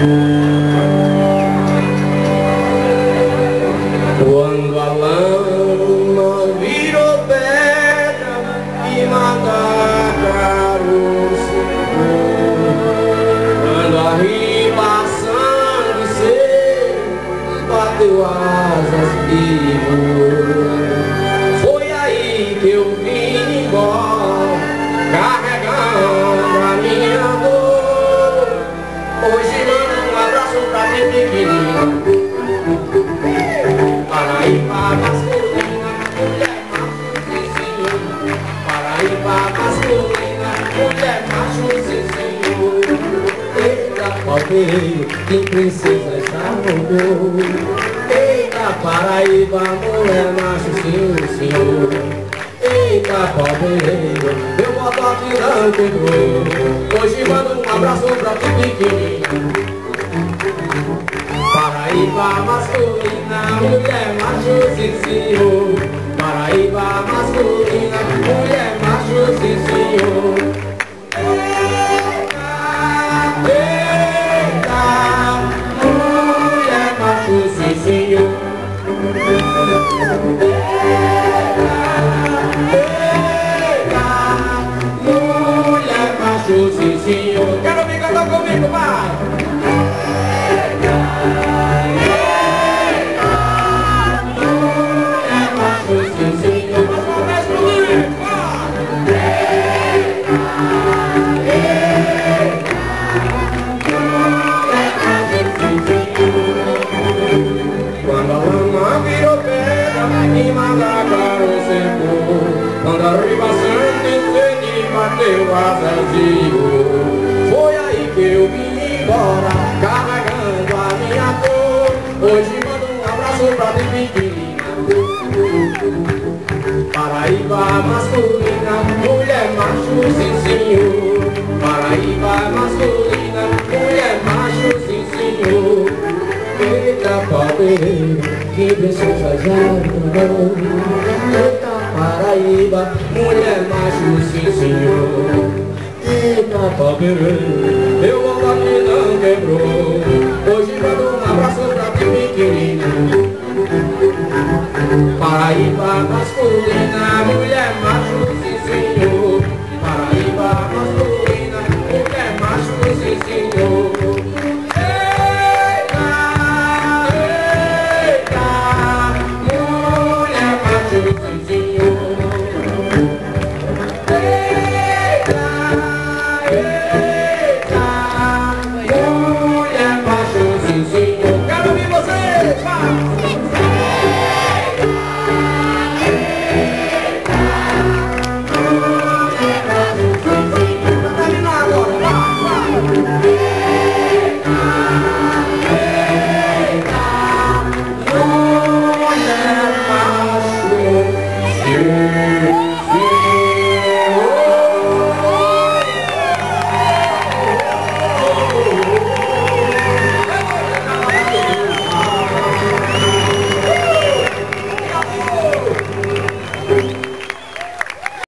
Quando a lama virou pedra e mata caroço, quando a ribação de ser bateu asas e voou, foi aí que eu vim embora, carregando a minha dor. Hoje mando um abraço pra quem pequenina, Paraíba masculina, mulher macho, sim senhor. Paraíba masculina, mulher macho, sim senhor. Eita, palmeiro, que princesa já rodou. Eita, Paraíba, mulher macho, sim senhor. Eita, palmeiro, meu motoque não quebrou. Hoje mando um abraço pra ti pequenina. Paraíba masculina, mulher macho, sim senhor. Paraíba masculina, mulher macho, sim senhor. Eita, eita, mulher macho, sim senhor. Eita, mulher macho, sim senhor. Quero me cantar comigo, vai! Quando a ribação de sede bateu asas e voou, foi aí que eu vim embora, carregando a minha dor. Hoje mando um abraço pra ti pequenina. Paraíba masculina, mulher macho, sim senhor. Paraíba masculina, mulher macho, sim senhor. Eita, palmeiro, que princesa já rodou. Eita, Paraíba, mulher macho, sim senhor. Eita, palmeiro, meu motoque não quebrou. Hoje mando um abraço pra ti pequenina. Paraíba masculina, mulher macho, sim senhor. Paraíba masculina, mulher macho, sim senhor. Quero ver vocês!